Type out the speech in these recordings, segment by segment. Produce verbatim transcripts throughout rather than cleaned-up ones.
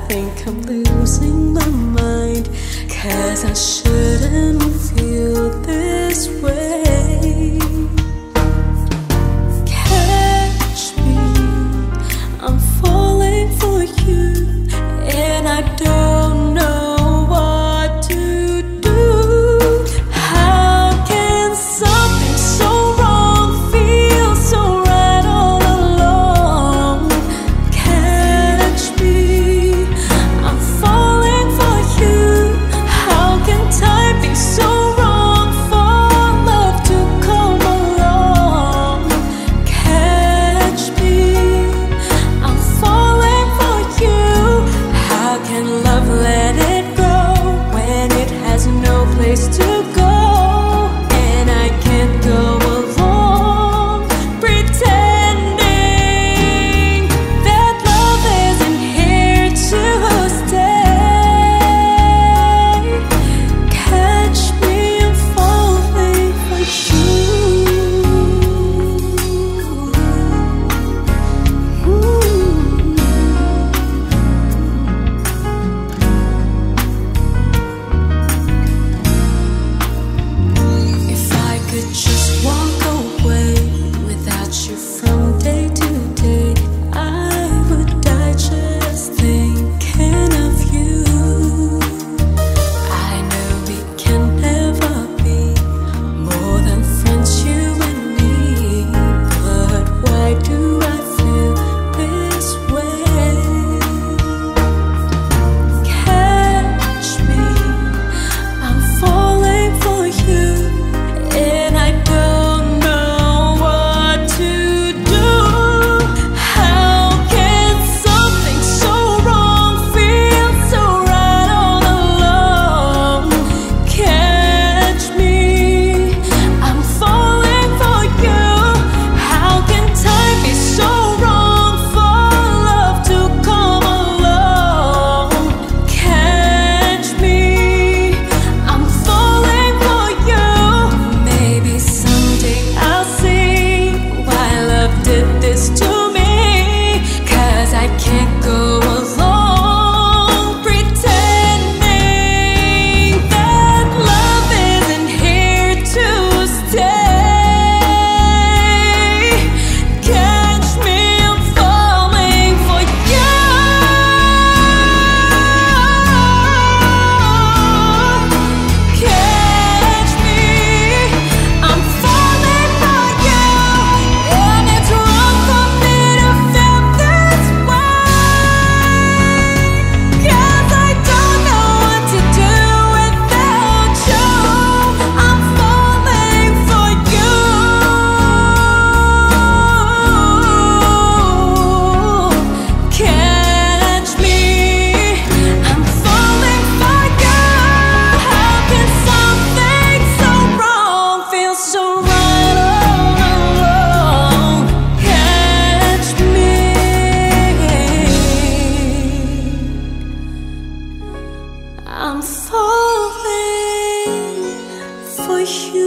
think I'm losing my mind, 'cause I shouldn't feel this way. Catch me, I'm falling for you, and I don't know what to do. How can something so wrong feel so right all along? Catch me, I'm falling for you. How can time be so wrong for love to come along? Catch me, I'm falling for you. How can love let it go when it has no place to go? And I can't go along pretending that love isn't here to stay. Catch me, I'm falling for you. If I could just walk away without you from day to day, I would die just thinking of you. I know we can never be more than friends, you and me, but why do I feel this way? Catch me, I'm falling for you, and I don't know what to do. How can something so wrong feel so right all along? Catch me, I'm falling for you. How can time be so wrong for love to come along? Catch me, I'm falling for you. Maybe someday I'll see why love did this to me, 'cause I can't go along pretending that love isn't here to stay. Catch me, I'm falling for you. Catch me, I'm falling for you, and it's wrong for me to feel this way, 'cause I don't know what to do without you. I'm falling for you. Catch me, I'm falling for you. How can something so wrong feel so right all along? Catch me, I'm falling for you.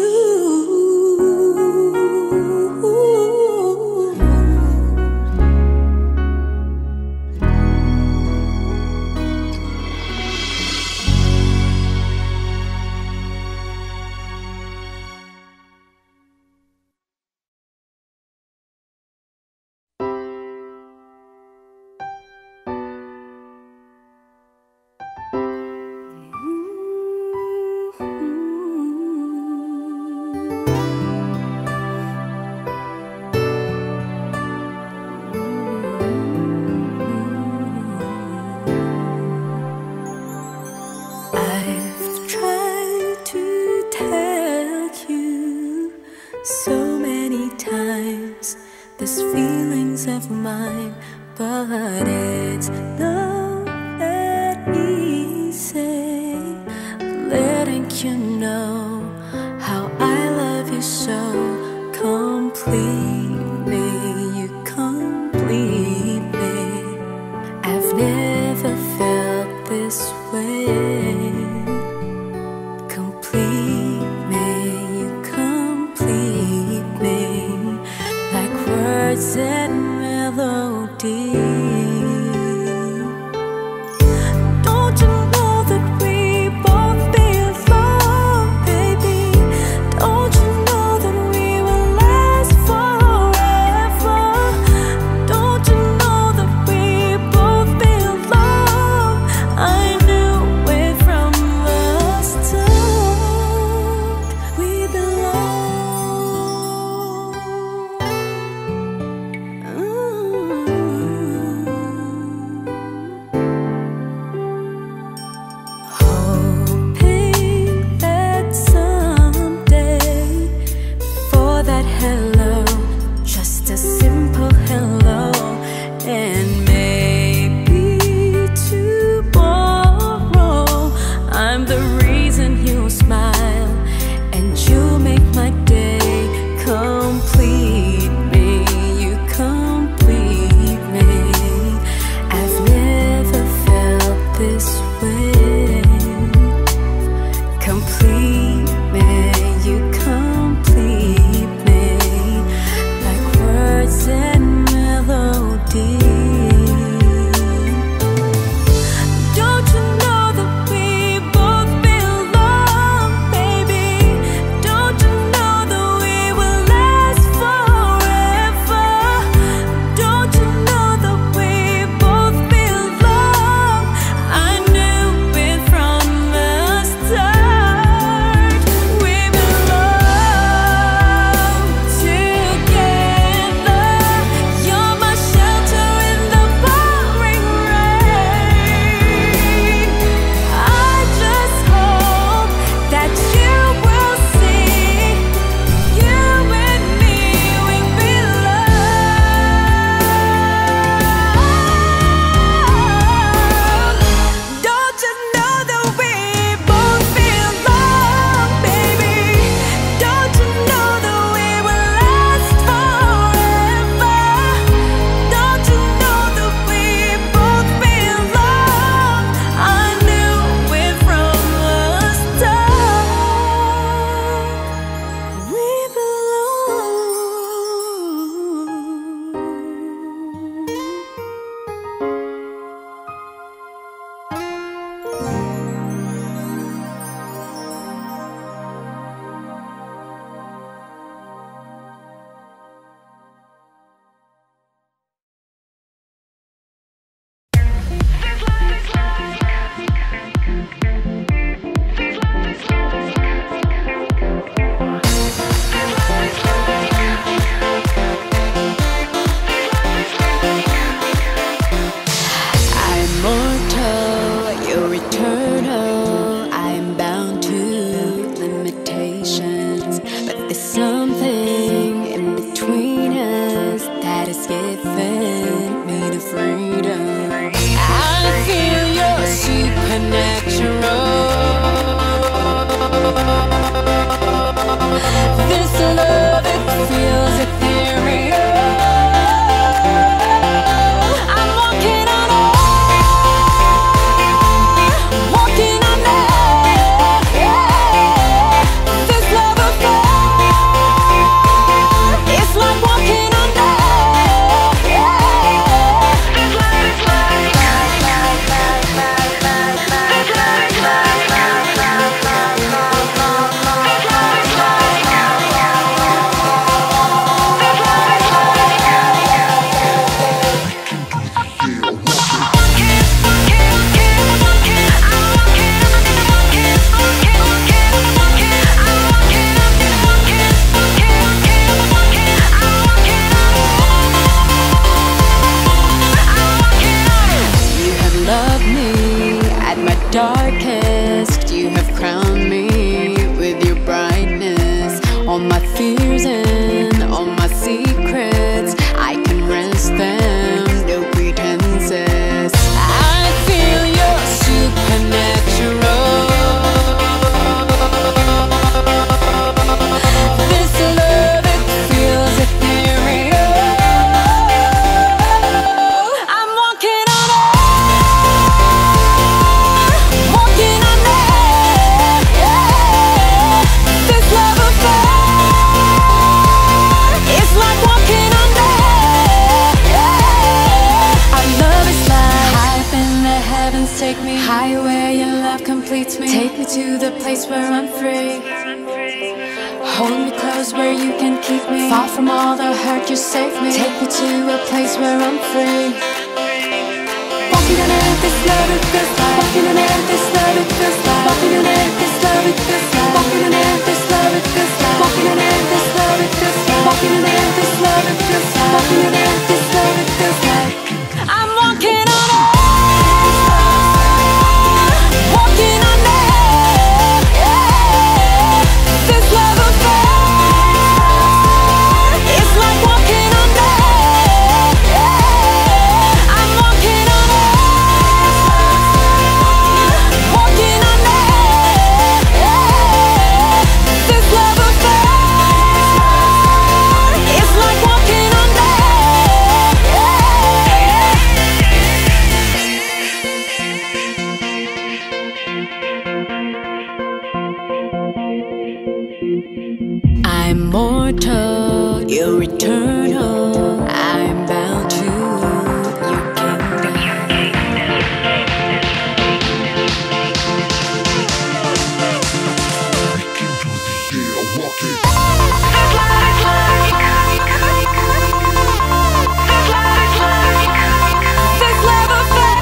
I've tried to tell you so many times these feelings of mine, but it's not that easy letting you know how I love you so completely. You complete me. I've never felt this way. Complete me, you complete me, like words and melody. completes me. Take me to the place where I'm free. Hold me close where you can keep me. Far from all the hurt, you save me. Take me to a place where I'm free. Walking on air, this love it feels like. Walking on air, this love it feels like. Walking on air, this love it feels like. Walking on air, this love it feels like. Walking on air, this love it feels like. Walking on air, this love it feels like. Walking on air, this love it feels like. I'm walking on air. Walking on air. Yeah. This love affair. It's like walking on air. Yeah. I'm walking on air. Walking on air. Yeah. This love affair. It's like walking on air. I'm mortal, you're eternal. I'm bound to your kingdom. This love affair.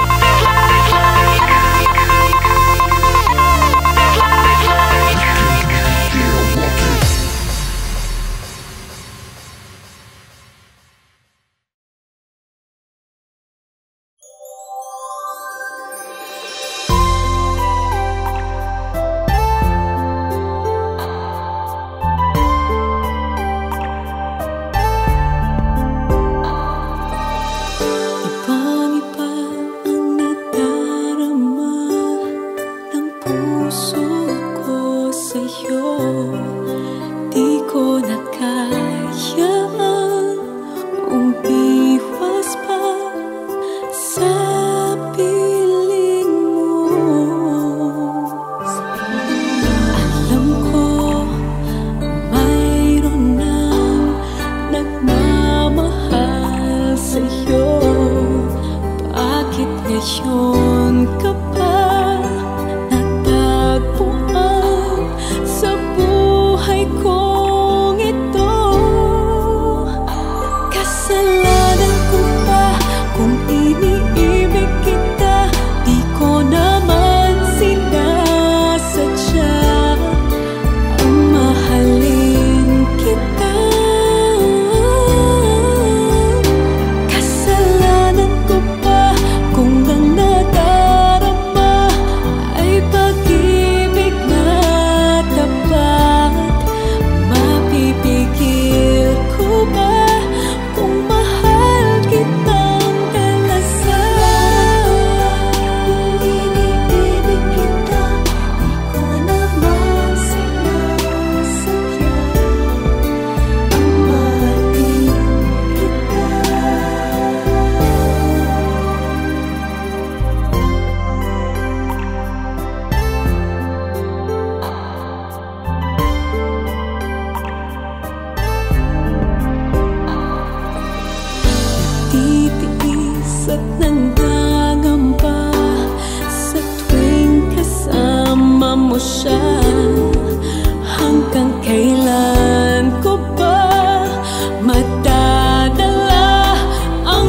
Ibang-iba ang nadarama ng puso ko sa'yo. Di ko na kayang umiwas pa sa piling mo. Alam ko mayroon nang nagmamahal sa'yo. Bakit ngayon ka pa natagpuan sa buhay kong ito? Kasalanan ko ba kung iniibig kita? Di ko naman sinasadya ang mahalin kita. Kasalanan ko ba kung ang nadarama ay pag-ibig na tapat? Mapipigil ko ba kung mahal kitang talasan? Kung iniibig kita, di ko naman sinasadya ang mahalin kita. Titiis at nanggangamba sa tuwing kasama mo siya. Hanggang kailan ko ba madadala ang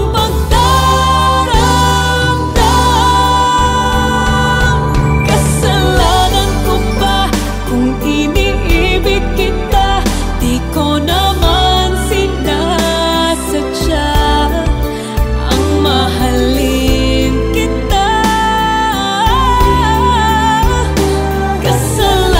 pagdaramdam? Kasalanan ko ba kung iniibig kita? Di ko naman sinasadya ang mahalin kita. Kasalanan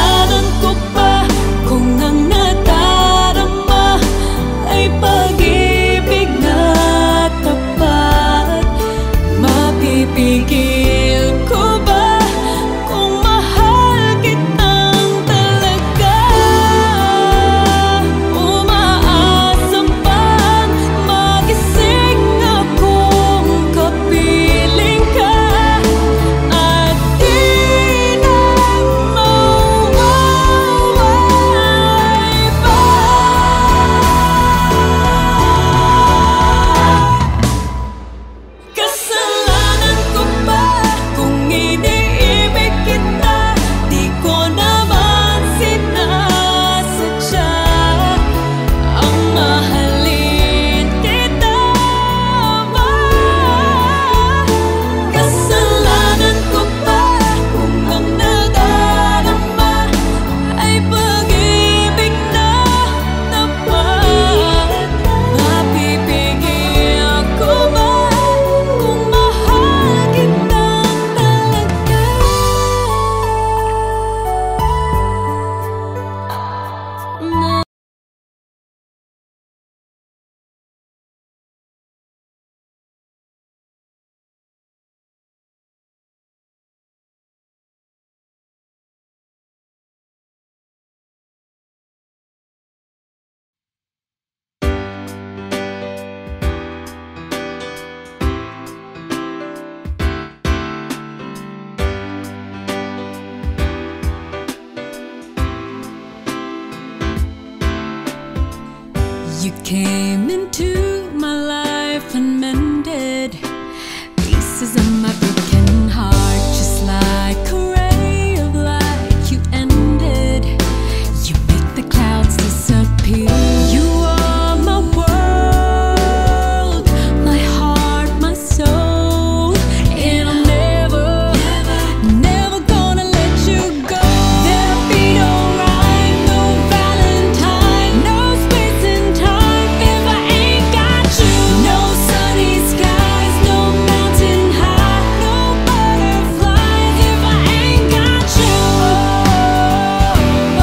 You came into my life and mended pieces of my broken heart, just like a ray of light. You ended. You make the clouds disappear. You are my world, my heart, my soul, and I'm never, never, never gonna let you go. There'll be no rhyme, no Valentine, no space and time if I ain't got you. No sunny skies, no mountain high, no butterflies if I ain't got you. Oh,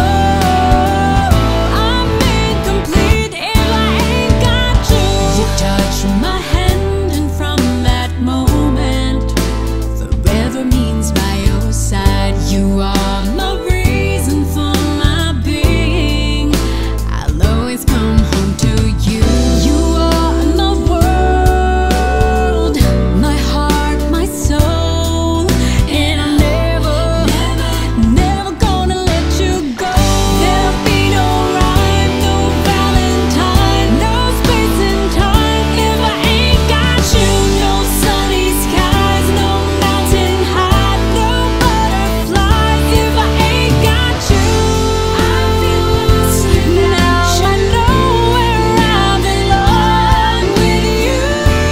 I'm incomplete if I ain't got you. You touched my hand, and from that moment, forever means by your side. You are my reason for my being. I'll always come home to you. You are my world, my heart, my soul, and I'm never, never, never gonna let you go. There'll be no rhyme, no Valentine, no space and time if I ain't got you. No sunny skies, no mountain high, no butterflies if I ain't got you. I feel lost now. I know where I belong with you.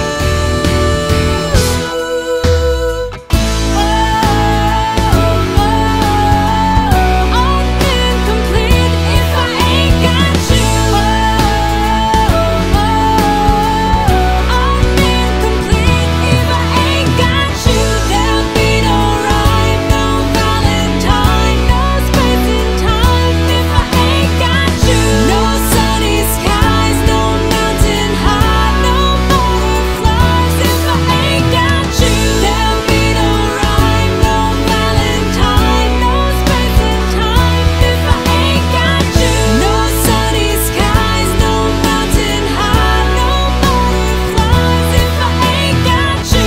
I'm incomplete if I ain't got you. I'm incomplete if I ain't got you. There'll be no rhyme, no Valentine, no space and time if I ain't got you. No sunny skies, no mountain high, no butterflies if I ain't got you. There'll be no rhyme, no Valentine, no space and time if I ain't got you. No sunny skies, no mountain high, no butterflies if I ain't got you.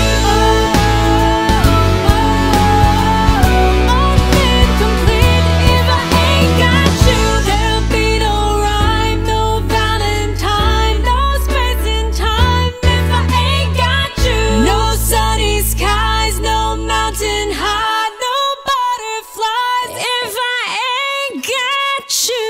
I'm incomplete if I ain't got you. There'll be no rhyme, no Valentine, no space and time if I ain't got you. No sunny skies, no mountain high, no butterflies if I ain't got you.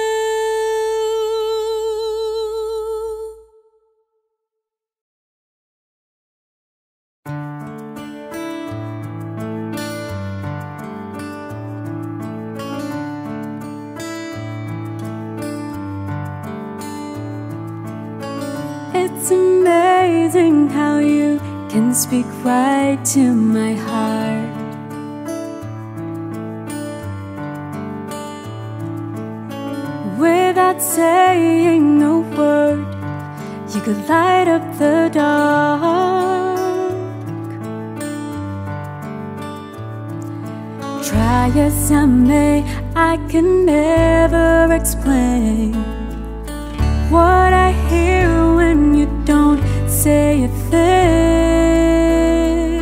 It's amazing how you can speak right to my heart. Without saying a word, you could light up the dark. Try as I may, I can never explain what I hear when you don't say a thing.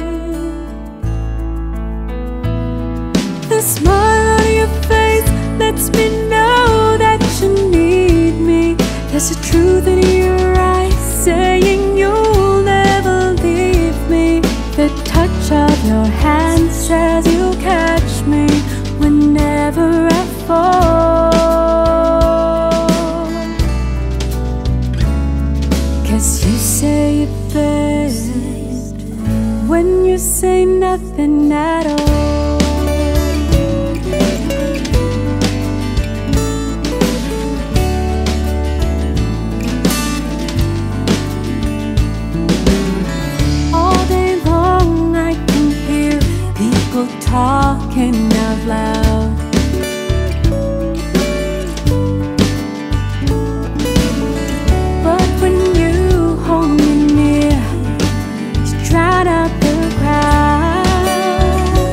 The smile on your face lets me know that you need me. There's a truth in your eyes saying you'll never leave me. The touch of your hand says you'll catch me whenever I fall. 'Cause you say it best when you say nothing at all. All day long I can hear people talking out loud. But when you hold me near, you drown out the crowd.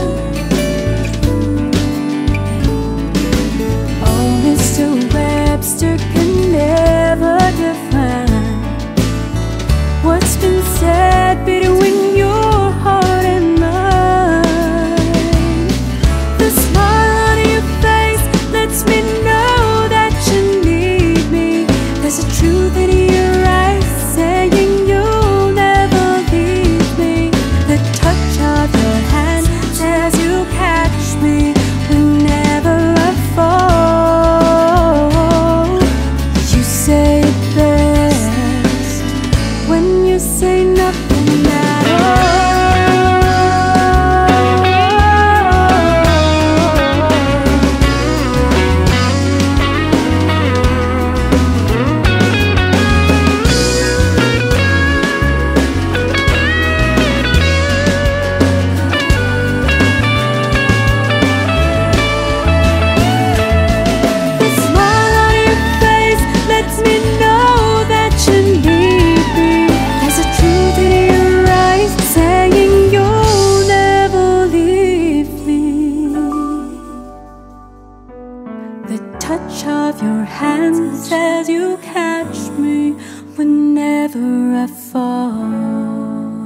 Oh, Mister Webster can never define what's been said between your heart and mine. The smile touch of your hands as you catch me whenever I fall.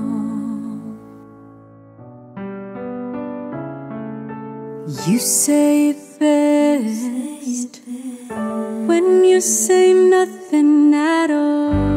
You say it best when you say nothing at all.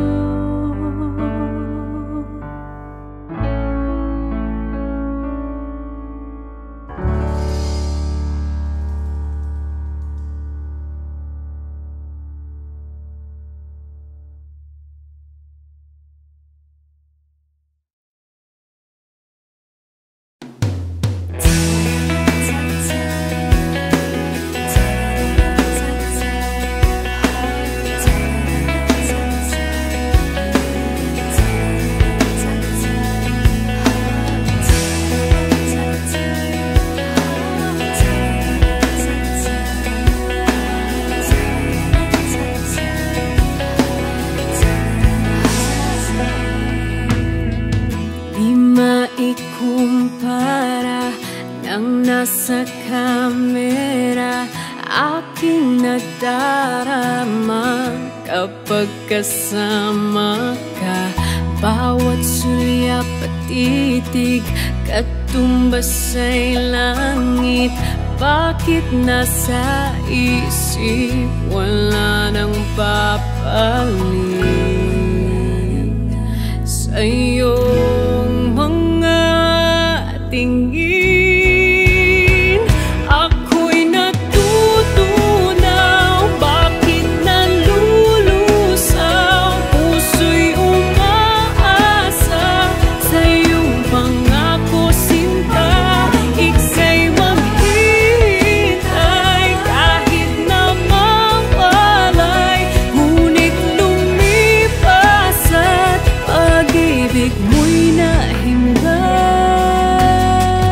Maikumpara ng nasa kamera, aking nadarama kapag kasama ka. Bawat sulyap at titig, katumbas ay langit. Bakit nasa isip wala nang papalit sa iyong mga tingin? Ako'y natutunaw, bakit nalulusaw? Puso'y umaasa sa iyong pangako, sinta. Ika'y maghihintay kahit na mawalay, ngunit lumipas at pag-ibig mo'y nahimlay.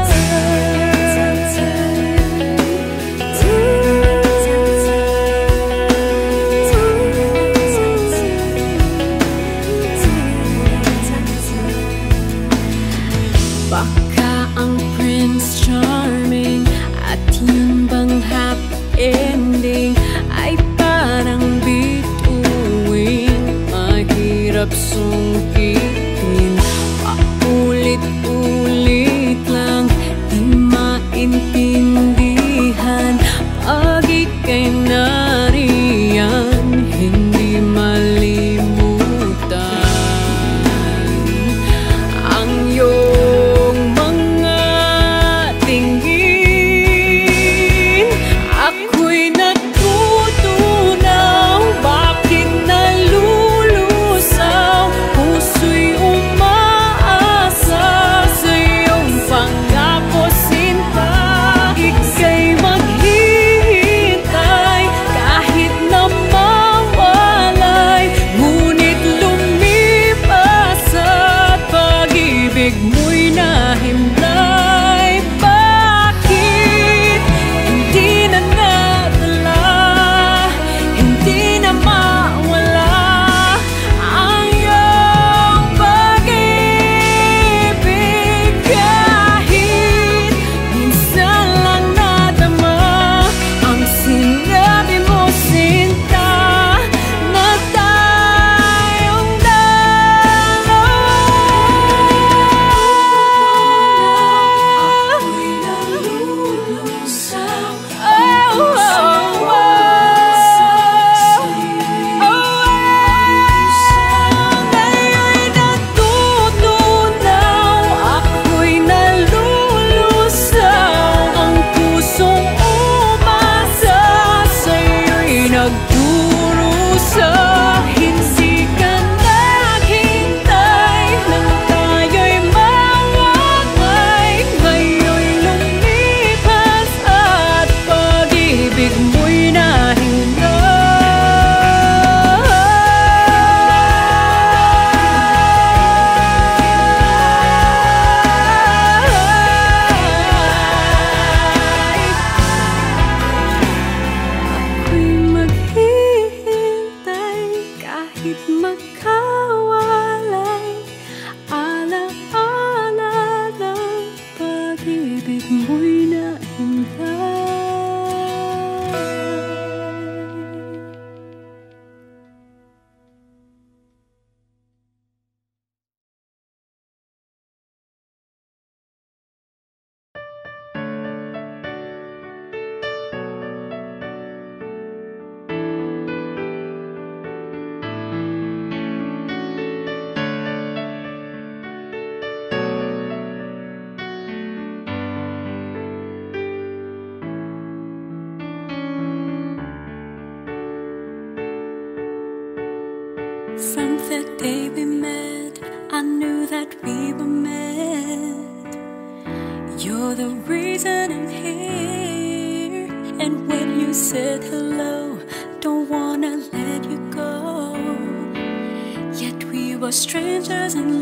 From the day we met, I knew that we were meant. You're the reason I'm here. And when you said hello, don't wanna let you go. Yet we were strangers in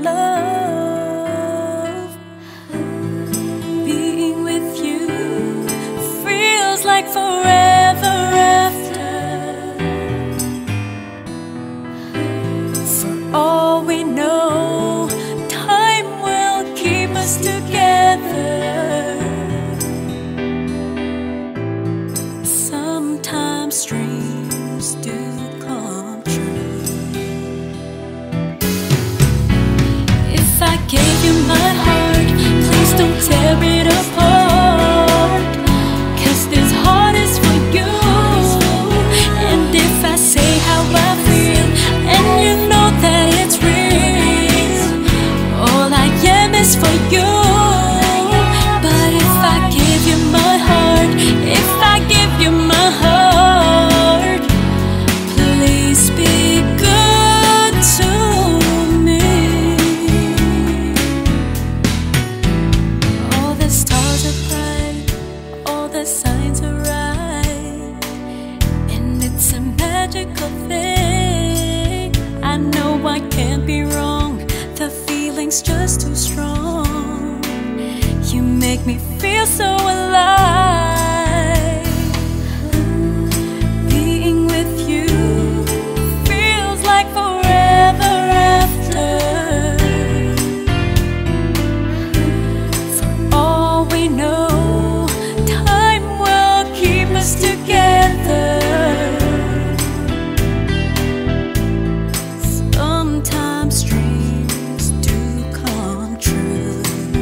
love. Being with you feels like forever after. For all we know, time will keep us together. Sometimes dreams do come true. If I gave you my heart, please don't tear it apart. 'Cause this heart is for you. And if I say how I feel, and you know that it's real, all I am is for you. But if I give you my heart, if I give you my heart, please be good to me. All the stars are bright, all the signs are right, and it's a magical thing. I know I can't be wrong, the feeling's just too strong. You make me feel so alive. Being with you feels like forever after. For all we know, time will keep us together. Sometimes dreams do come true.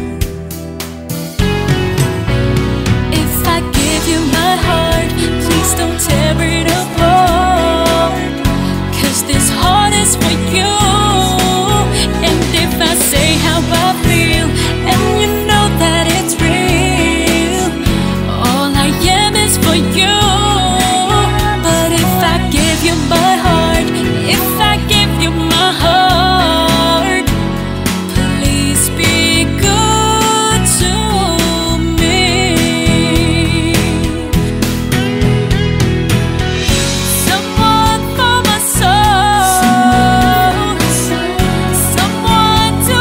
If I give you my heart, please don't tear it apart. 'Cause this heart is for you. And if I say how I feel, and you know that it's real, all I am is for you. But if I give you my heart, if I give you my heart, please be good to me. Someone for my soul, someone to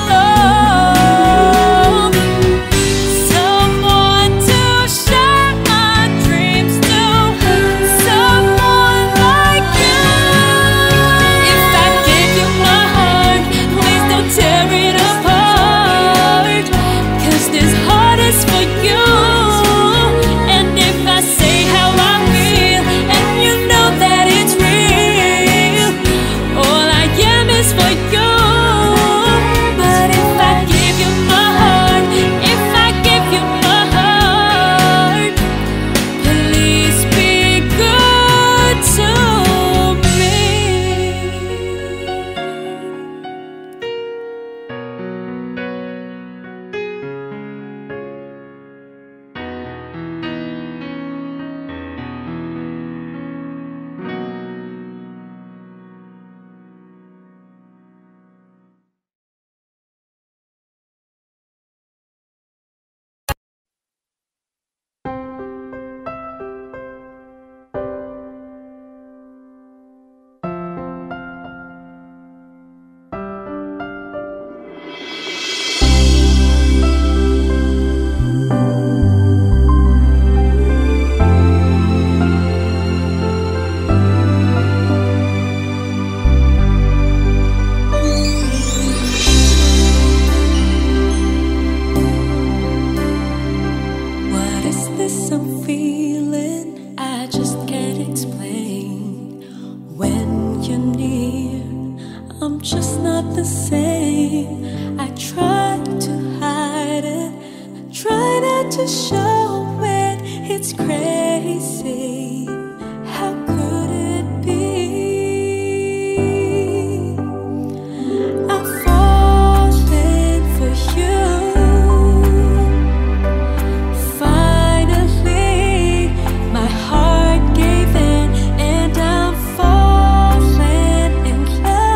belong, someone to share my dreams to, someone like you. If I give you my heart, please don't tear it apart. 'Cause this heart is for you. And if I say how I feel, and you know that it's real, all I am is for you. But if I give you my heart, if I give you my heart, please be good to me. What is this I'm feeling? I just can't explain. When you're near, I'm just not the same. I try to hide it, try not to show it. It's crazy. How could it be? I'm falling for you. Finally, my heart gave in, and I'm falling in love.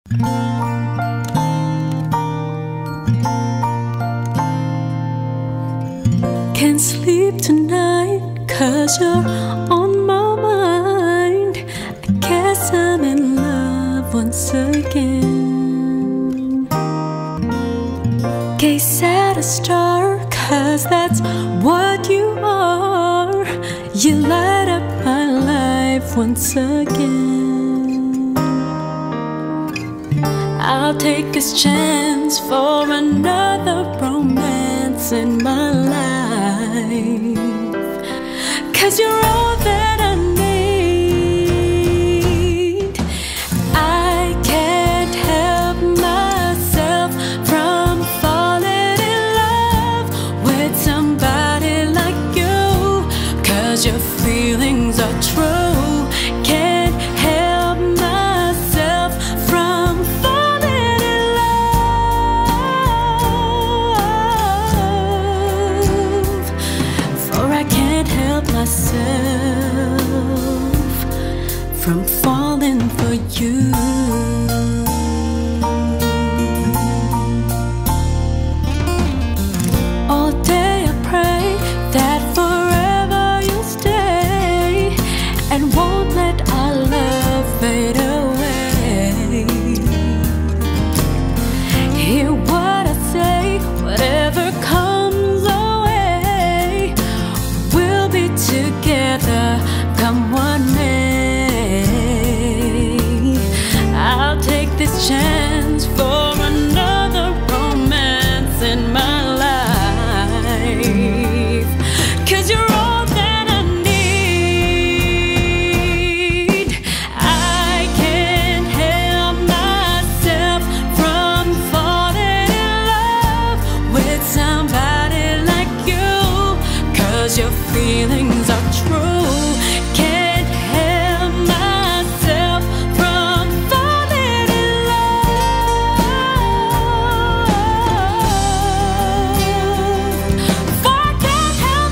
Can't sleep tonight 'cause you're on my mind. I guess I'm in love once again. Gaze at a star 'cause that's what you are. You light up my life once again. I'll take this chance for another romance in my life, 'cause you're all that I need. I can't help myself from falling in love with somebody like you, 'cause your feelings are true. Can't help myself from falling in love, for I can't help myself from falling for you. All day I pray that forever you'll stay and won't let our love fade away. Hear what I say, whatever comes our way, we'll be together come what may. I'll take this chance for another romance in my life, 'cause you're all that I need. I can't help myself from falling in love with somebody like you, 'cause your feelings are true. Can't help myself from falling in love, for I can't help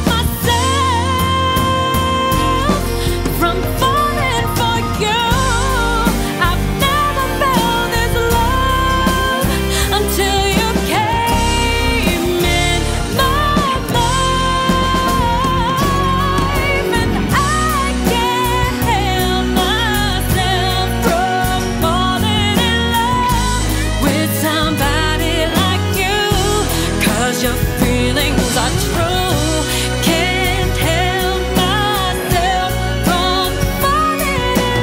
myself from falling for you. I've never felt this love until you came in my life, and I can't help myself from falling in love with somebody like you, 'cause your feelings are true. Can't help myself from falling in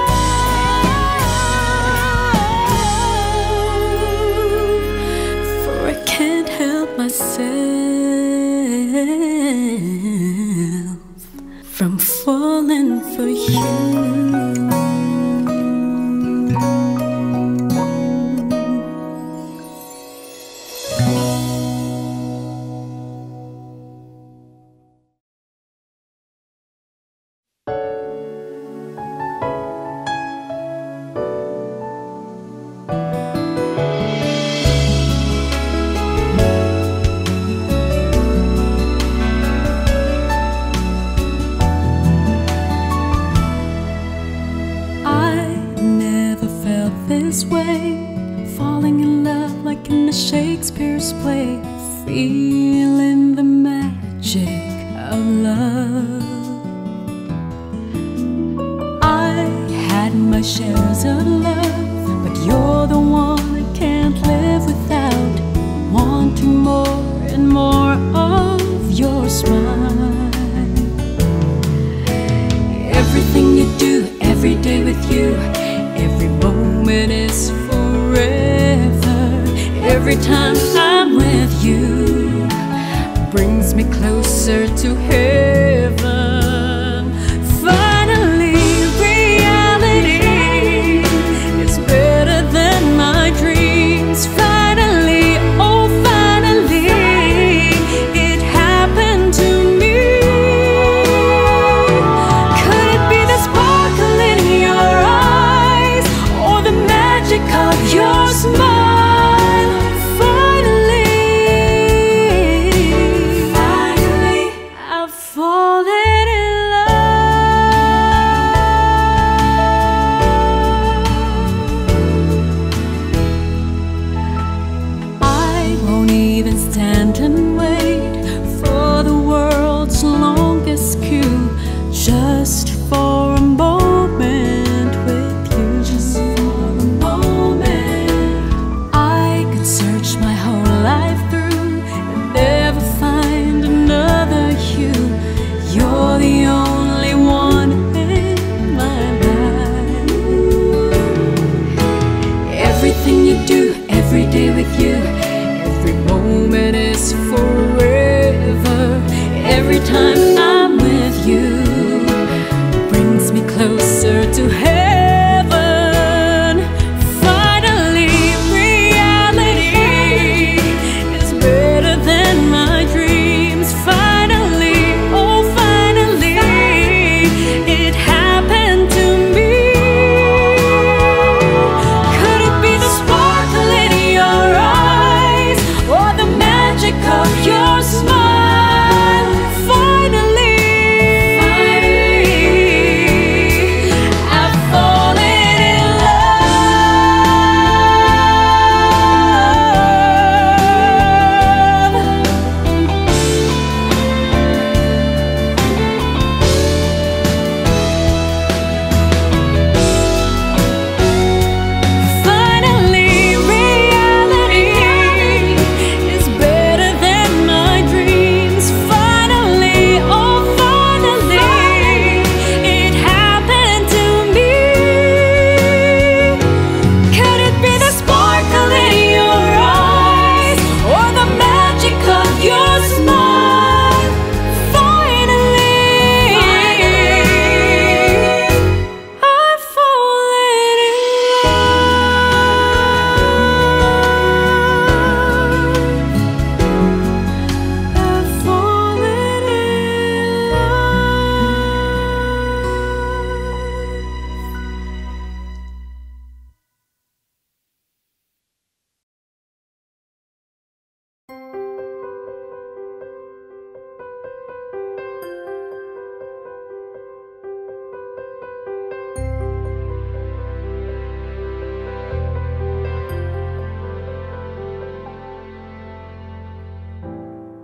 love, for I can't help myself from falling for you. I never felt this way, falling in love like in a Shakespeare's play, feeling the magic of love. I had my shares of love, but you're the one I can't live without, wanting more and more of your smile. Everything you do, every day with you, every moment is forever. Every time I'm with you brings me closer to heaven. Finally, reality is better than my dreams. Finally, oh finally, it happened to me. Could it be the sparkle in your eyes, or the magic of your smile? Finally, finally, I've fallen.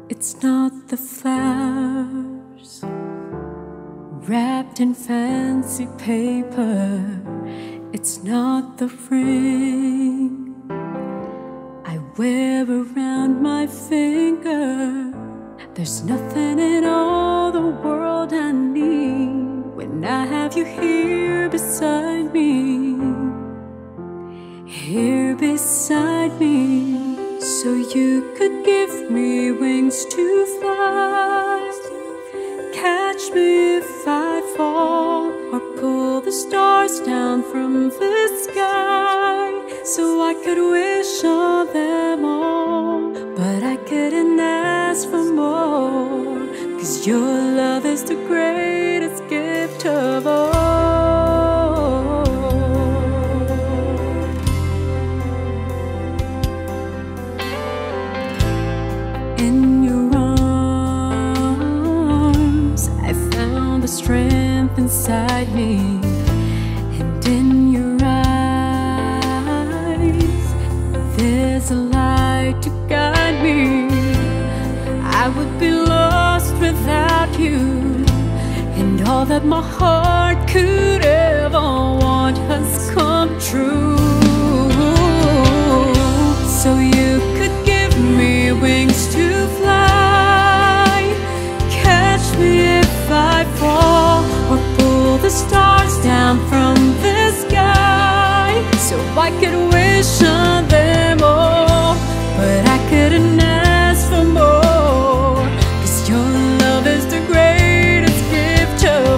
It's not the flowers wrapped in fancy paper. It's not the ring I wear around my finger. There's nothing in all the world I need when I have you here beside me. Here beside me. So you could give me wings to fly, catch me if I fall, or pull the stars down from the sky, so I could wish on them all. But I couldn't ask for more, 'cause your love is the greatest gift of all. In your arms I found the strength inside me, and in your eyes there's a light to guide me. I would be lost without you, and all that my heart could ever want has come true. So you could give me wings to fly, catch me if I fall, or pull the stars down from the sky, so I could wish on them all. But I couldn't ask for more, 'cause your love is the greatest gift of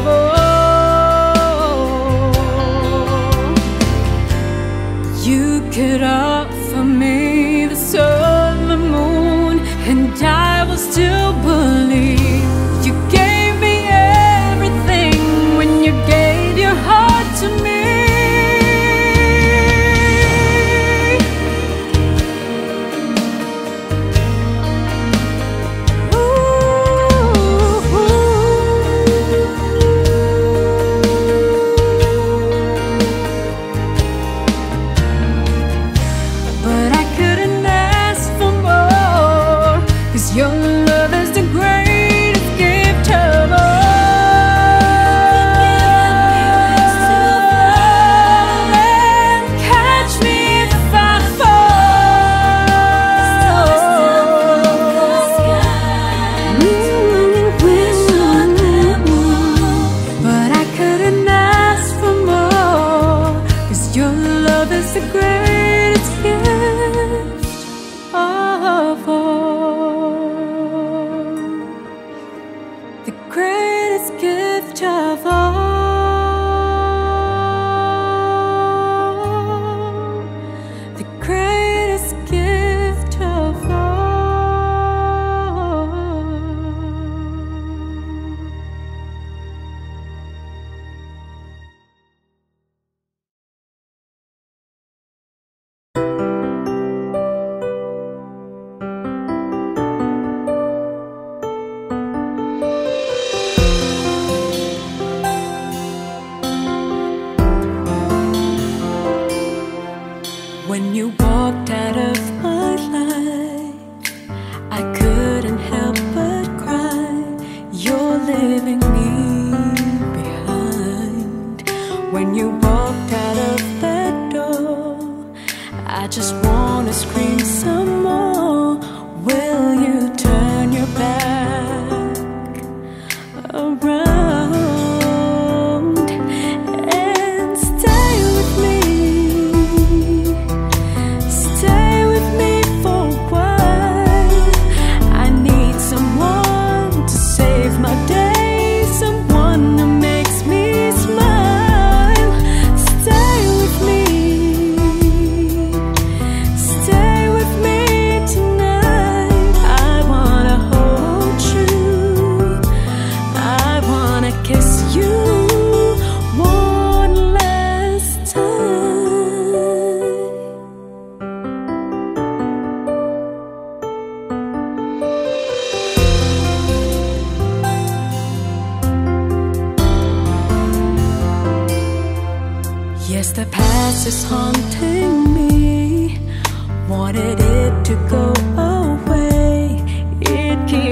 all. You could offer me the sun, the moon, and I will still believe. You gave me everything when you gave your heart to me. But I couldn't ask for more, 'cause your love is the greatest gift of all. And catch me if I fall. But I couldn't ask for more, 'cause your love is the greatest gift of all. The greatest gift of all. The greatest gift of all. When you walked out of my life, I couldn't help but cry. You're leaving me behind. When you walked out of that door, I just wanna scream some more. Will you turn your back around and stay with me? Stay with me for a while. I need someone to save my day, someone who makes me smile. Stay with me. Stay with me tonight. I wanna hold you. I wanna kiss you one last time. Yes, the past is haunting me. Wanted it to go away. It keeps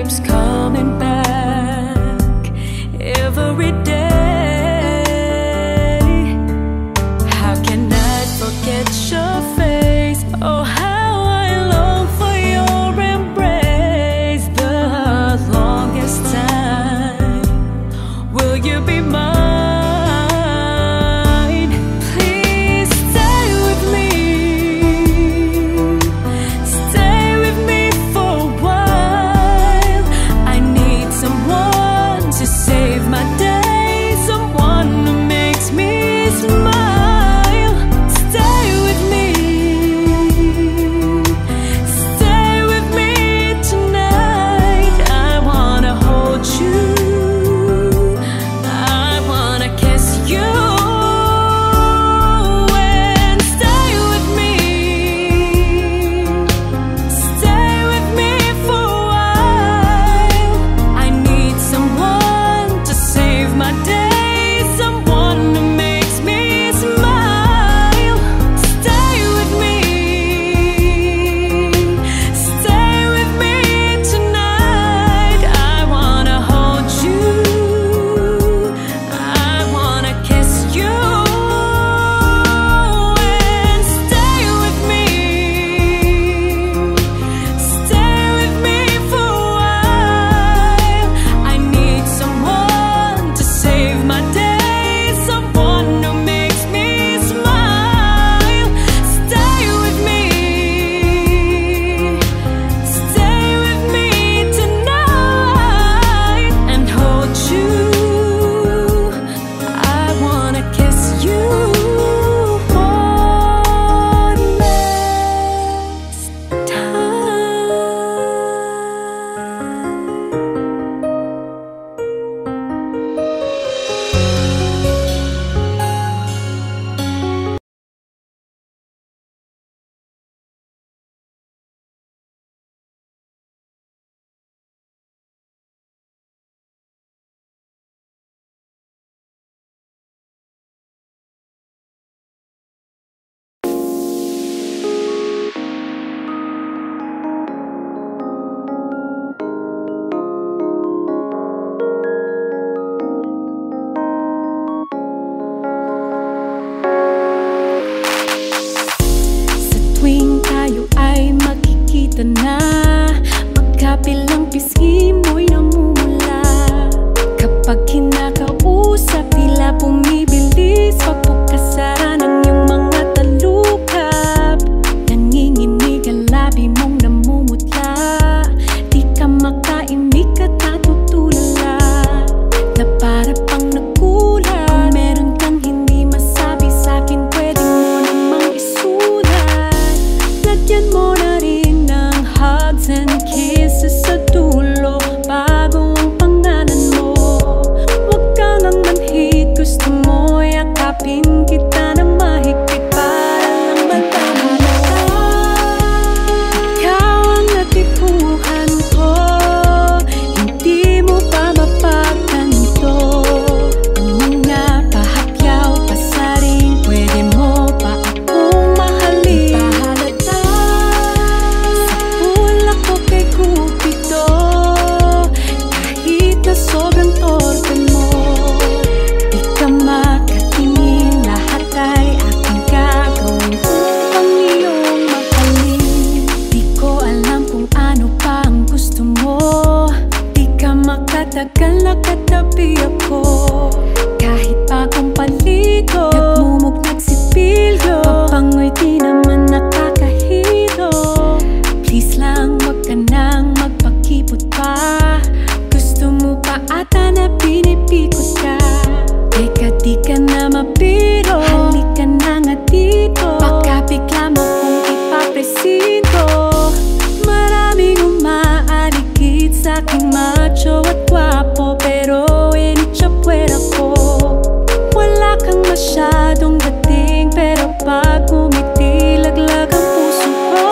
tingin ko, maraming umaaligid sa'king macho at gwapo, pero initsa puwera ko. Wala kang masyadong dating, pero pag umiti, laglag ang puso ko.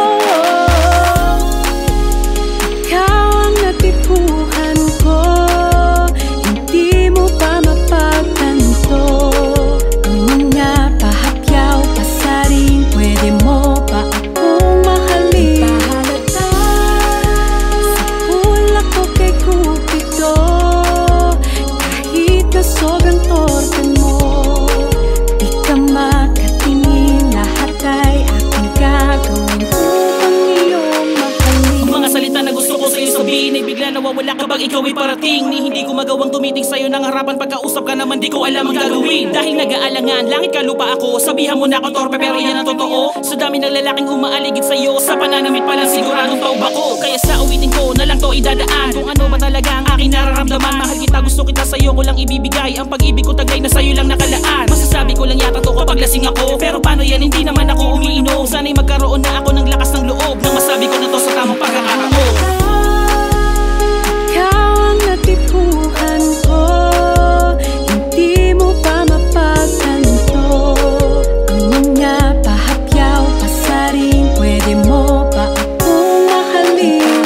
Ikaw ang natipuhan ko, hindi mo pa mapagtanto. Ang mga pahapyaw, pasaring, pwede mo ba akong mahalin? Pahalata sa pula ko kay Cupido, kahit na sobrang torpe mo. Di ka makatingin, lahat ay aking gagawin upang iyong mahalin. Ang mga salita na gusto ko sa'yo sabihin ay bigla nawawala kapag ikaw ay parating. Ni hindi ko magawang tumiting sa'yo ng harapan, pagkausap ka naman di ko alam ang gagawin. Dahil nag-aalangan, langit ka lupa ako. Sabihan mo na ako torpe pero yan ang totoo. Sa dami ng lalaking umaaligid sa'yo, sa pananamit pa lang siguradong taob ako. Kaya sa uwitin ko na lang to idadaan, kung ano ba talaga ang aking nararamdaman. Mahal kita, gusto kita, sa'yo ko lang ibibigay ang pag-ibig ko, taglay na sa'yo lang nakalaan. Masasabi ko lang yata to kapag lasing ako, pero paano yan, hindi naman ako umiinom. Sana'y magkaroon na ako ng lakas ng loob nang masabi ko na to sa tamang pagkakataon. Ikaw ang natipuhan ko, hindi mo pa mapagtanto. Ang mga pahapyaw, pasaring, pwede mo ba akong mahalin?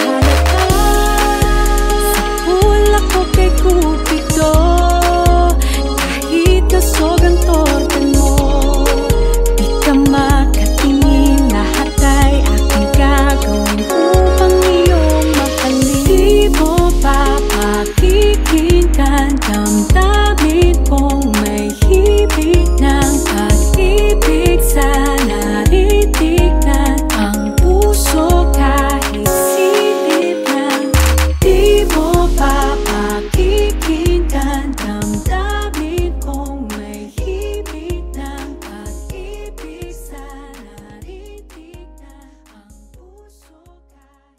Sa pula ko kay Cupido, kahit na sobrang torpe mo. Di ka makatingin, lahat ay aking gagawin upang iyong mahalin. Di mo pa pakikinggan, damdamin kong may hibig ng pag-ibig. Sana titignan ang puso kahit silip lang. Di mo pa pakikinggan, damdamin kong may hibig ng pag-ibig. Sana titignan ang puso kahit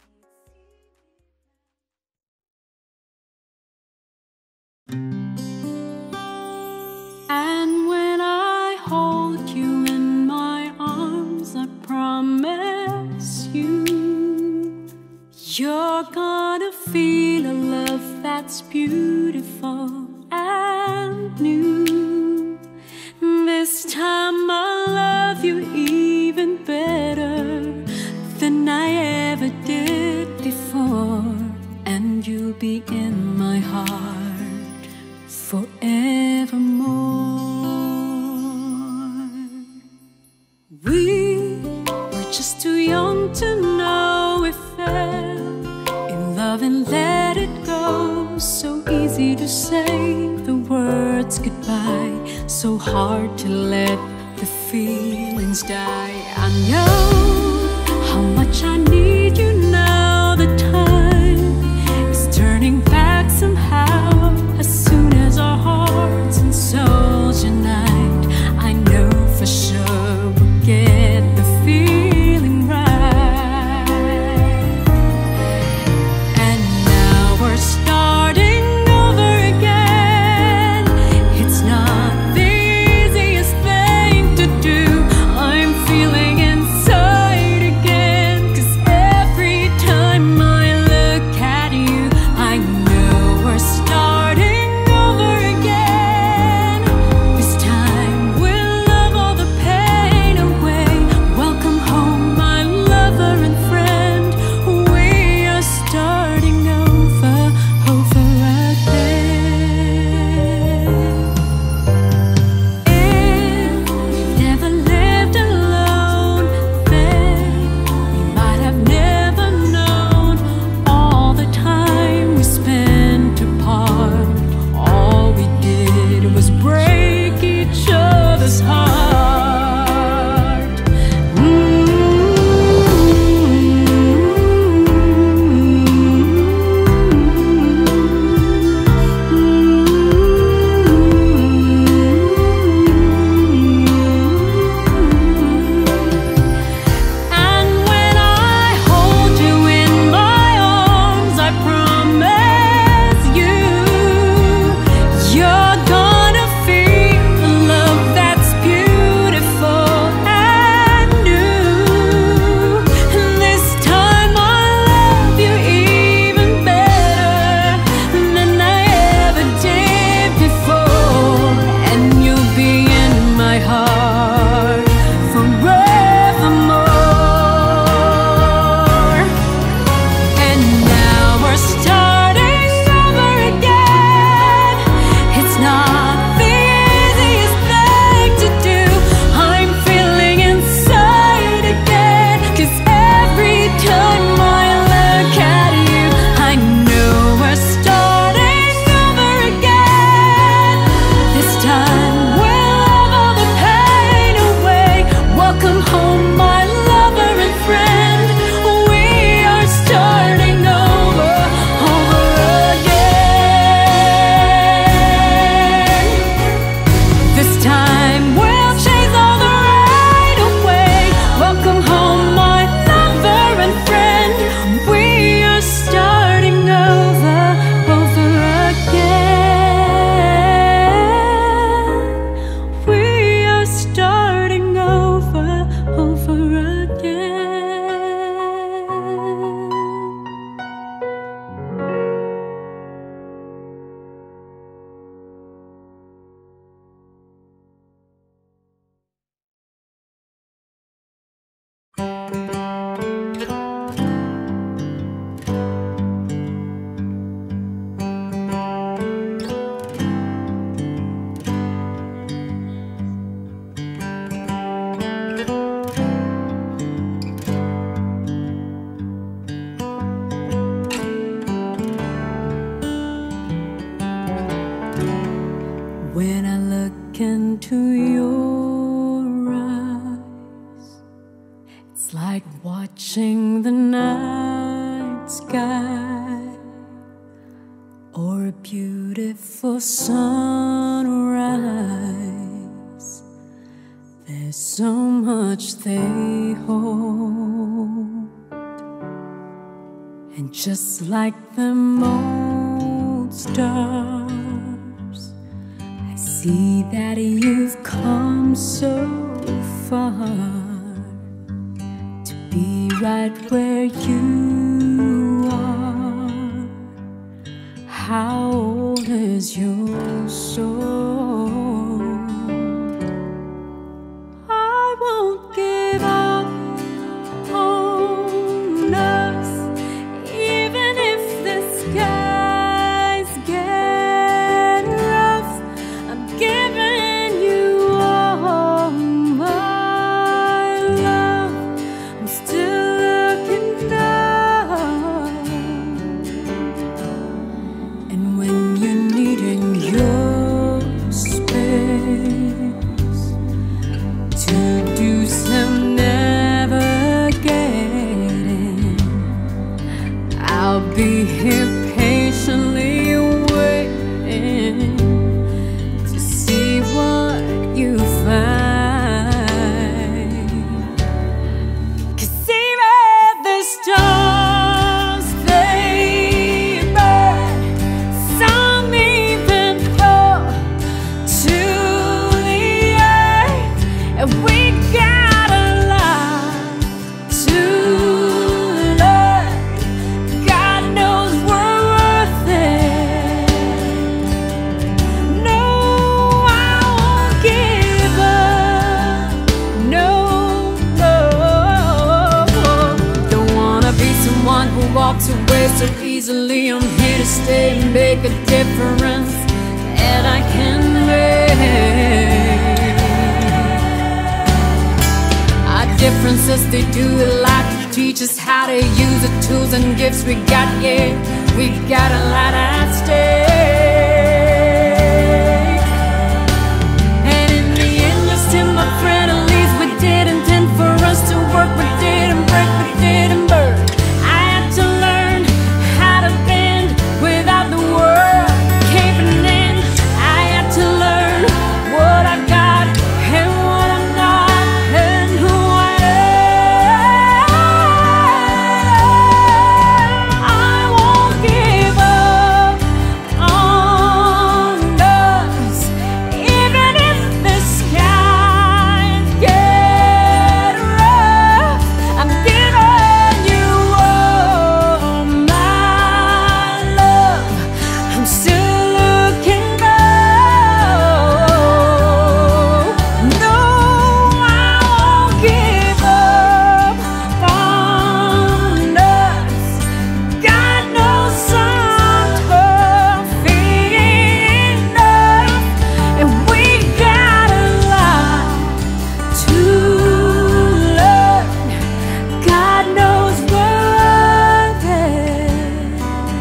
And when I hold you in my arms, I promise you, you're gonna feel a love that's beautiful and new. This time I'll love you even better than I ever did before, and you'll be in my heart forevermore. We were just too young to know it fell in love and let it go. So easy to say the words goodbye, so hard to let the feelings die. I know how much I need you now. The time is turning back somehow. As soon as our hearts and souls unite, I know for sure we'll get the feeling right. And now we're starting over again. It's not the easiest thing to do. I'm feeling inside the night sky, or a beautiful sunrise. There's so much they hold, and just like them old stars, I see that you've come so far to be right where you are. How old is your soul? I won't give up on us, even if the skies get rough. I'm giving you all my love. I'm still looking up, and when you're needing your space to do some navigating, I'll be here patiently waiting to see what you find. 'Cause even the stars, they burn. Some even fall to the earth, and we got a lot to learn. God knows we're worth it. No, I won't give up. No, no. Don't wanna be someone who walks away so easily. I'm here to stay and make a difference that I can make. Our differences, they do a lot to teach us how to use the tools and gifts we got. Yeah, we got a lot at stake. And in the end, just him, my friend, at least we did intend for us to work. We didn't break, we didn't burn. I had to learn how to bend without the world caving in. I had to learn what I got and what I'm not, and who I am. I won't give up on us, even if the skies get rough. I'm giving you all my love. I'm still looking up. No, I won't give up on us. God knows I'm tough enough, and we got a lot to learn. God knows we're worth it.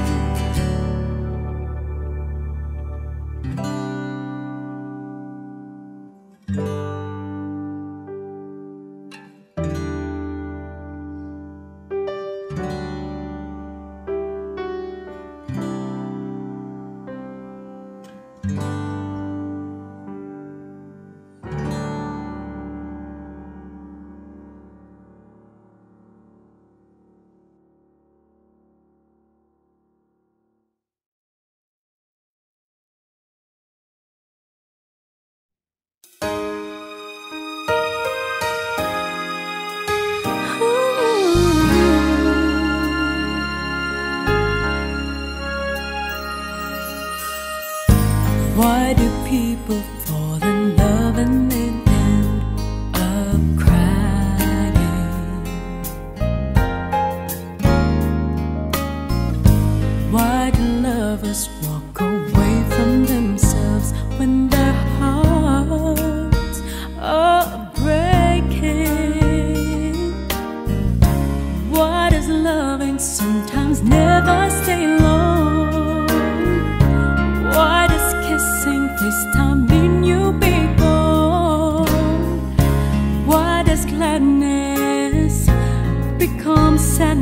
Why do people fall in love and then end up crying? Why do lovers walk away from themselves when their hearts are breaking? Why does loving sometimes never stay long? Why does kissing this time mean you'll be gone? Why does gladness become sadness?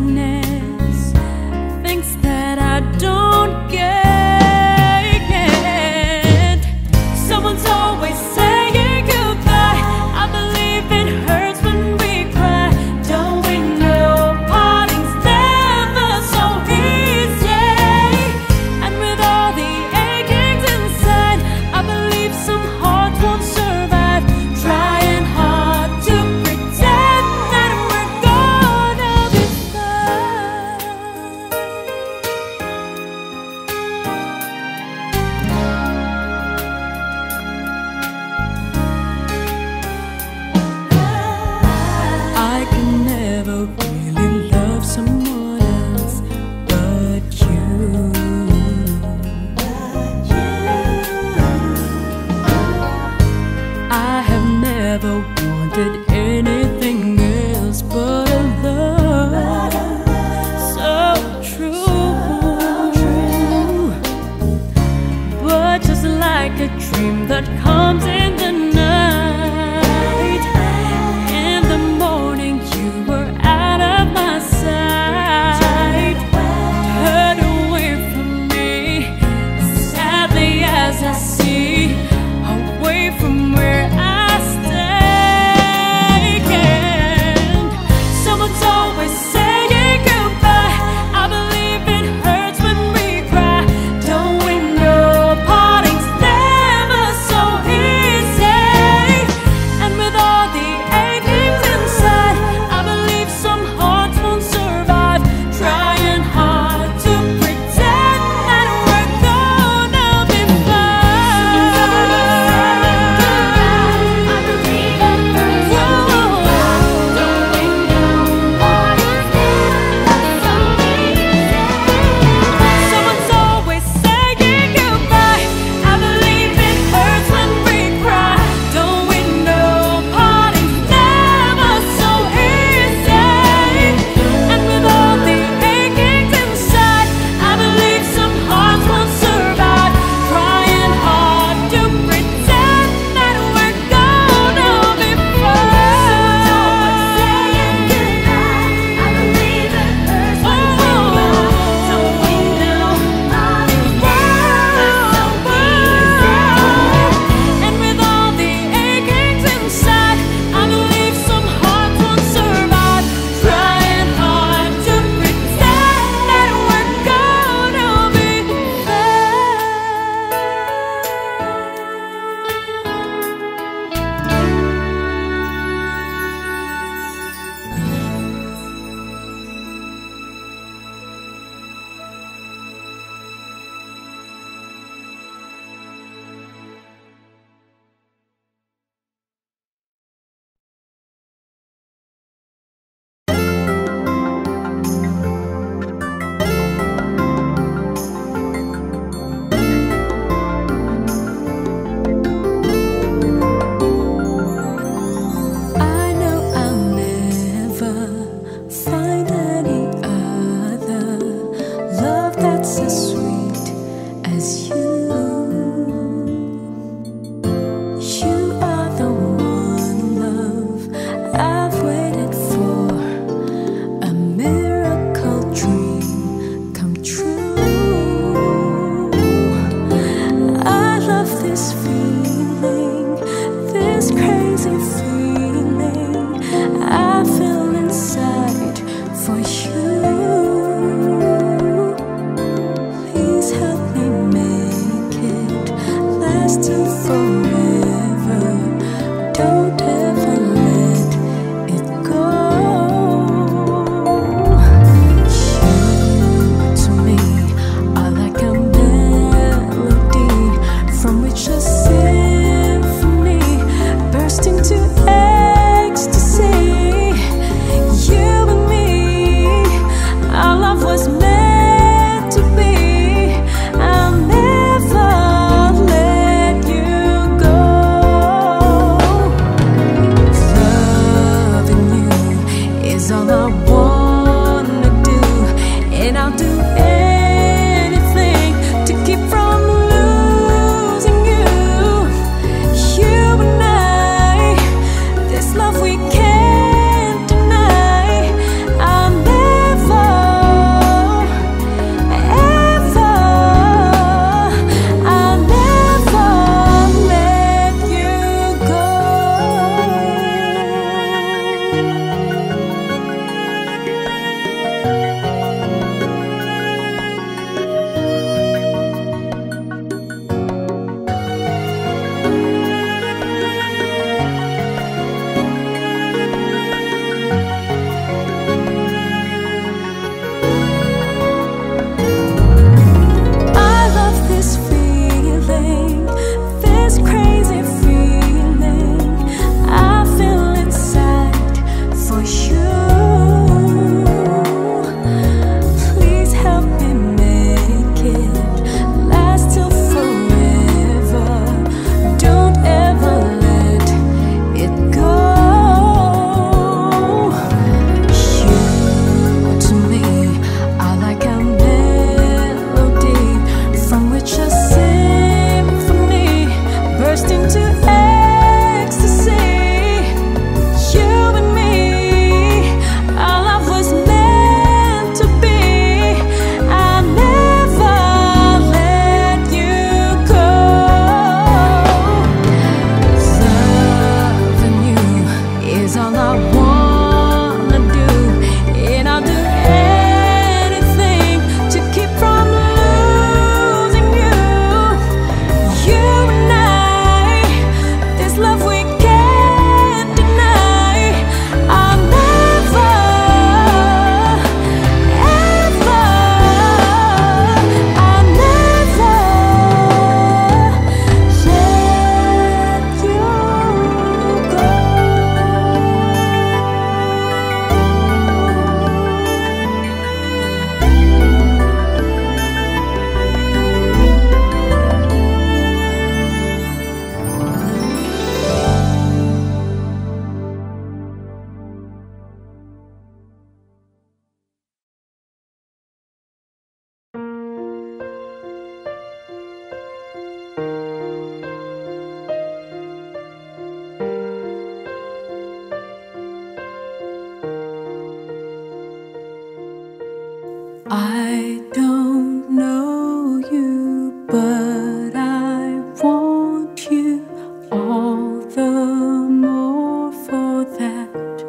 I don't know you, but I want you all the more for that.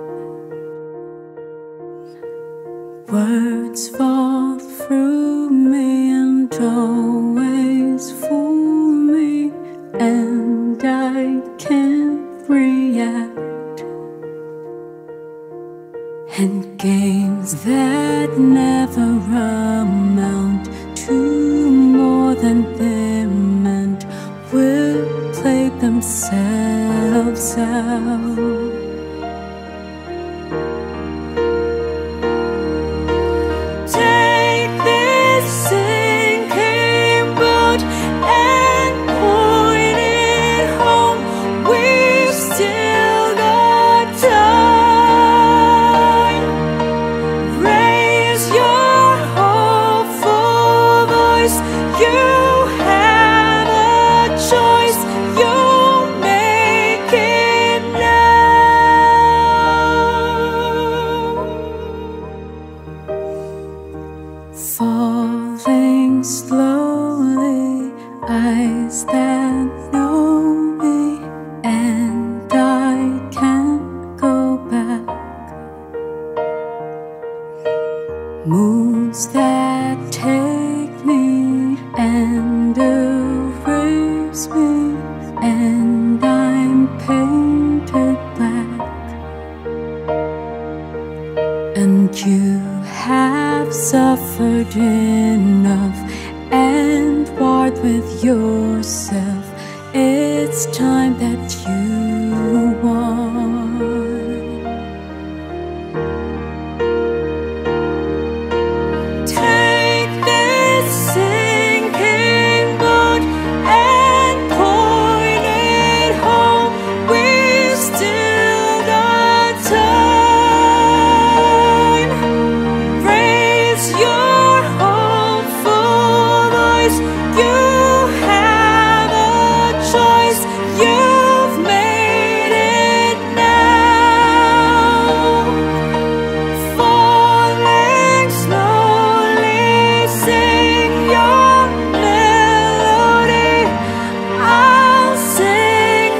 Words fall through me and always fool me, and I can't react. And games that never amount to more than they're meant will play themselves out. Take this sinking boat and point it home. We've still got time. Raise your hopeful voice. You have a choice. You make it now. Falling slowly, eyes that know me, and I can't go back. Moons that take me and erase me, and I'm painted black. And you have suffered enough and warred with yourself. It's time that you won. Take this sinking boat and point it home. We've still got time. Raise your hopeful voice. You have a choice. You've made it now. Falling slowly, sing your melody. I'll sing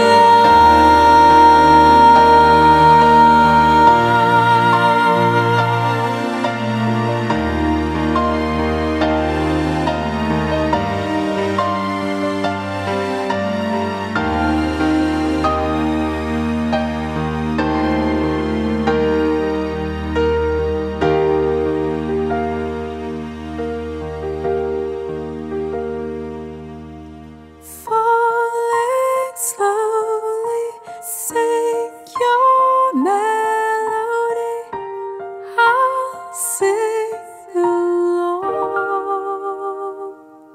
Falling slowly, sing your melody. I'll sing along.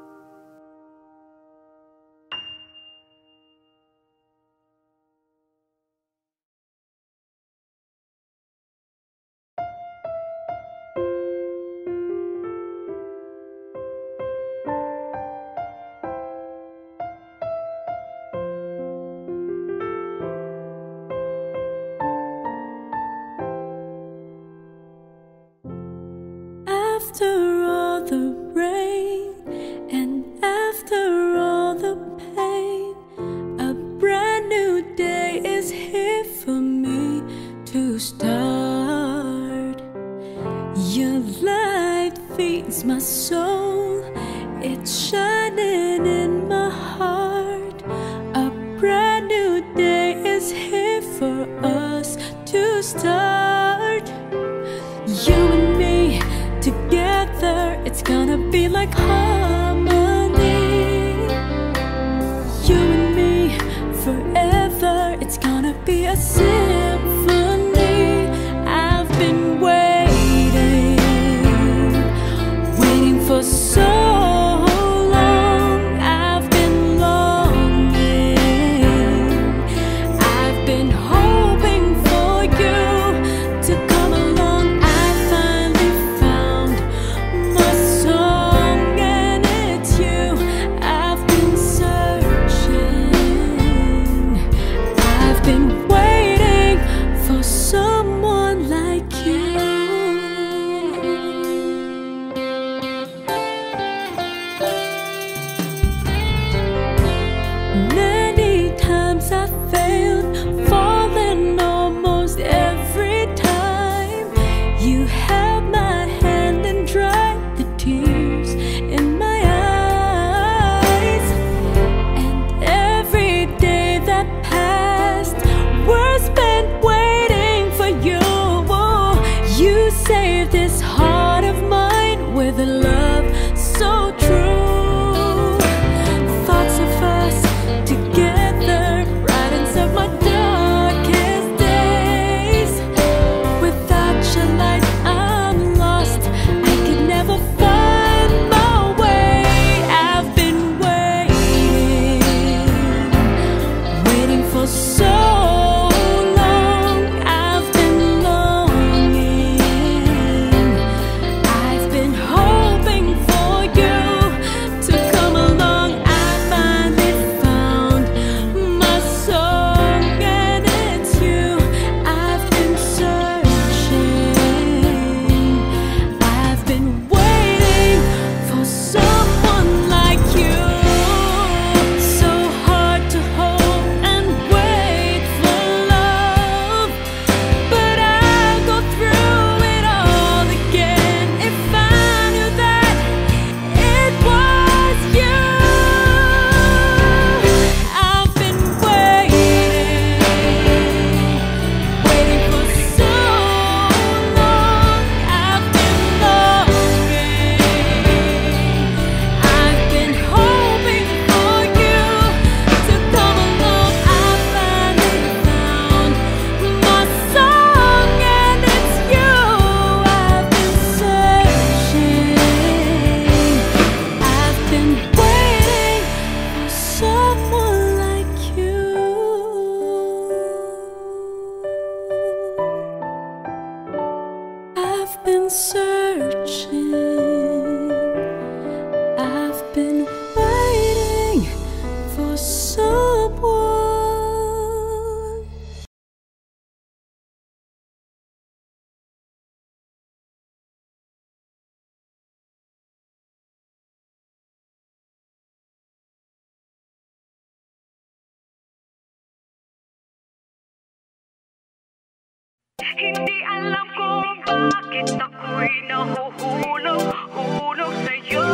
After all the rain and after all the pain, a brand new day is here for me to start. Your light feeds my soul, it's shining in my heart. A brand new day is here for us to start. You and me together, it's gonna be like harmony. You and me forever, it's gonna be a symphony. I've been waiting, waiting for so long. I've been longing, I've been hoping for you to come along. I finally found my song. searching. I've been waiting for someone. Hindi alam kung bakit ako'y nahuhulog, hulog sa'yo.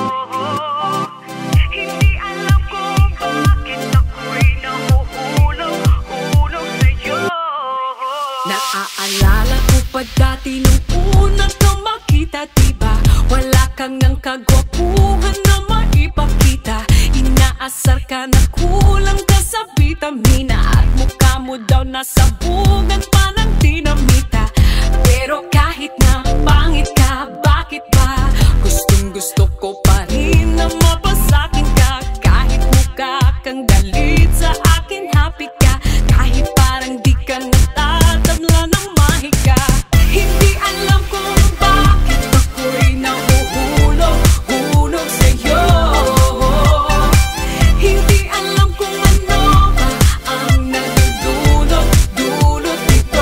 Hindi alam kung bakit ako'y nahuhulog, hulog sa'yo. Naaalala ko pa dati nung unang ka makita, diba? Wala kang ng kagwapuhan na maipakita. Inaasar ka na kulang ka sa vitamina, at mukha mo daw nasabugan pa ng dinamita. Pero kahit na pangit ka, bakit ba gustong gusto ko pa rin na mapasakin ka? Kahit mukha kang galit sa akin, happy ka. Kahit parang di ka natatabla ng mahika. Hindi alam kung bakit ako'y nahuhulog, hulog sa'yo. Hindi alam kung ano ba ang nagdudulot, dulot nito.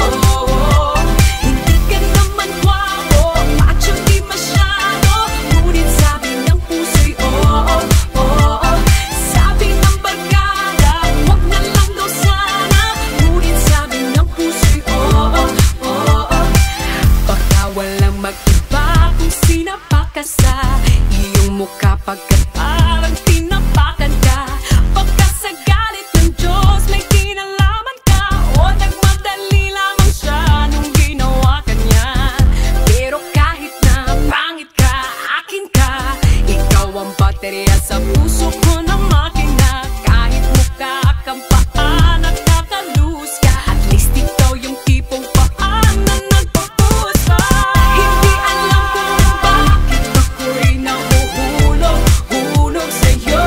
Hindi ka naman gwapo, macho di masyado, ngunit sabi ng puso'y oo, oo. Sabi ng barkada, wag na lang daw sana, ngunit sabi ng puso'y oo, oo. Baka walang mag-iba kung sinapak ka sa iyong mukha, pagkat parang tinapakan ka. Baka sa galit ng Diyos may kinalaman ka, o nagmadali lamang siya nung ginawa ka niya. Pero kahit na pangit ka, akin ka. Ikaw ang baterya sa puso ko ng makina. Kahit mukha kang paa, nakakalus ka, at least ikaw yung tipong paa na nagpapuus pa. Hindi alam kung bakit ako'y nahuhulog, hulog sa'yo.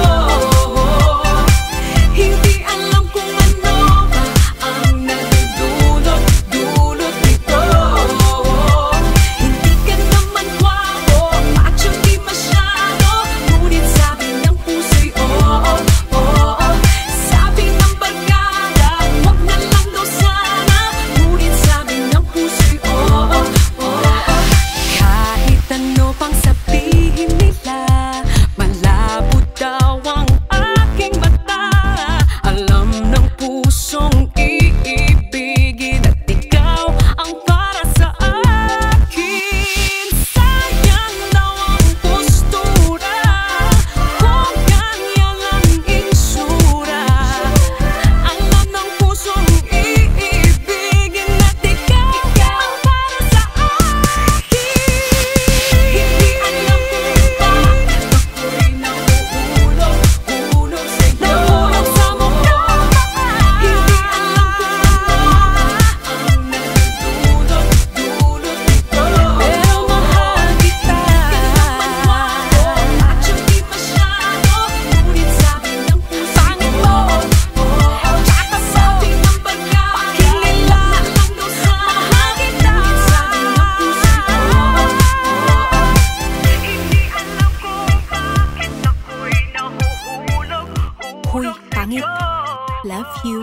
Hindi alam kung ano ba ang nagdudulot, dulot nito. Hindi ka naman gwapo, macho di masyado, ngunit sabi ng puso'y oo, oo. Sabi ng barkada, wag na lang daw sana, ngunit sabi ng puso'y oo, oo. Kahit ano pang sabihin nila, malabo daw ang aking mata. Alam ng pusong iibigin, at ikaw ang para sa akin. Sayang daw ang postura, kung ganyan ang insura. Alam ng pusong iibigin, at ikaw ang para sa akin. Hindi alam kung bakit ako'y nahuhulog, hulog sa'yo. Nahulog sa mukha. Hindi alam kung ano ba ang nagdudulot, dulot nito. Pero mahal kita. Macho di masyado, ngunit sabi ng puso, pangit mo. Tsaka sabi ng barkada, pakilala lang daw sa mahal kita. Ngunit sabi ng puso, Hindi alam kung bakit ako'y nahuhulog, Hoy, hulog pangit. sa'yo. Love you.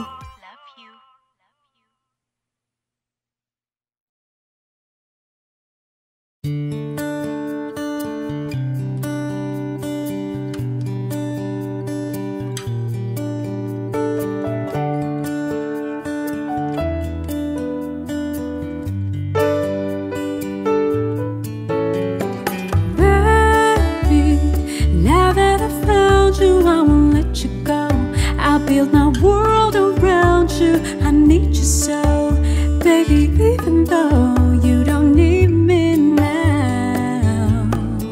Baby, now that I found you, I won't let you go. I'll build my world around you. I need you so, baby, even though you don't need me now.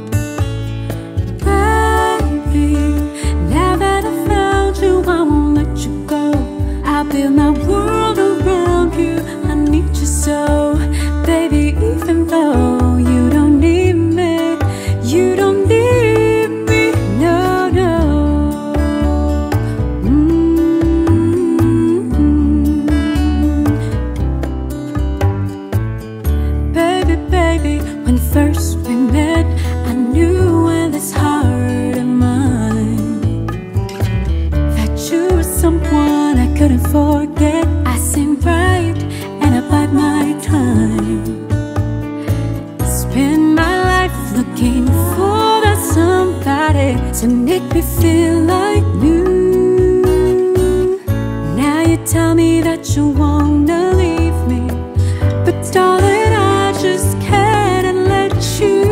Baby, now that I found you, I won't let you go. I'll build my world around you. I need you so, baby, even though you don't need me. You don't need me, no, no. Mm-hmm. first we met, I knew in this heart of mine that you were someone I couldn't forget. I sing right and I bide my time. Spend my life looking for that somebody to make me feel like new. Now you tell me that you wanna leave me, but darling, I just can't let you.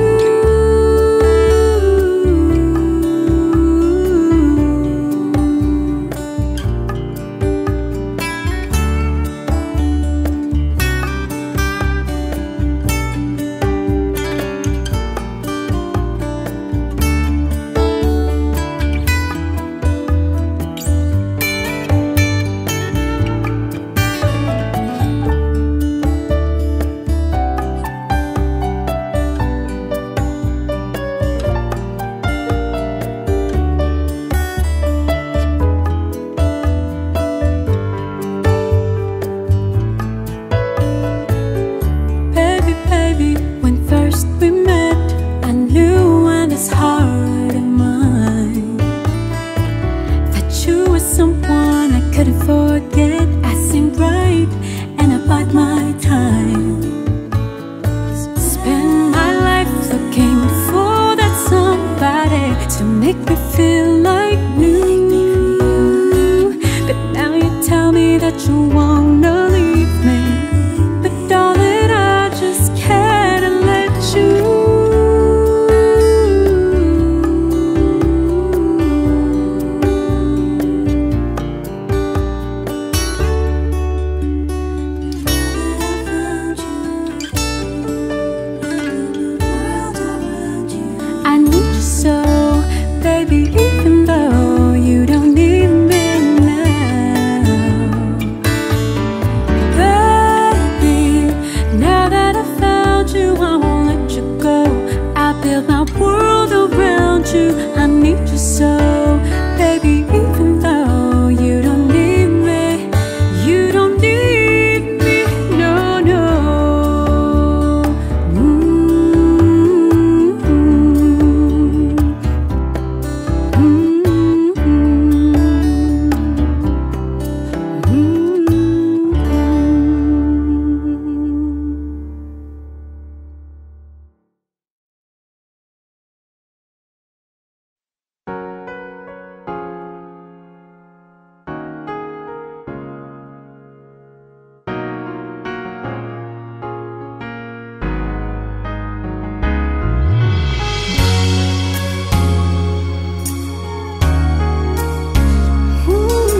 Forget, I sing right and I bide my time. Spend my life looking for that somebody to make me feel like new. But now you tell me that you wanna leave me, but darling, I just can't let you. So, baby, even though you don't need me now, baby, now that I found you, I won't let you go. I build my world around you.